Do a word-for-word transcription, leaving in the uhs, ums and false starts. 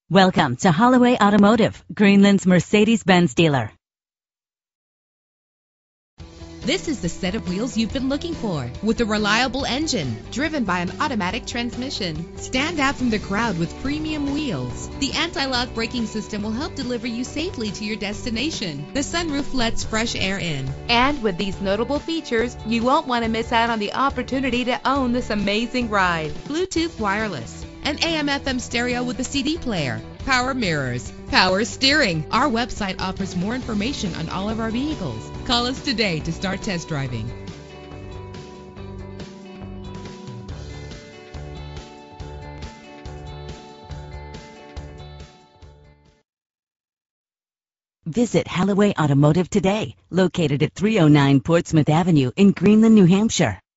Welcome to Holloway Automotive, Greenland's Mercedes-Benz dealer. This is the set of wheels you've been looking for, with a reliable engine driven by an automatic transmission. Stand out from the crowd with premium wheels. The anti-lock braking system will help deliver you safely to your destination. The sunroof lets fresh air in. And with these notable features, you won't want to miss out on the opportunity to own this amazing ride. Bluetooth wireless, an A M F M stereo with a C D player, power mirrors, power steering. Our website offers more information on all of our vehicles. Call us today to start test driving. Visit Holloway Automotive today, located at three oh nine Portsmouth Avenue in Greenland, New Hampshire.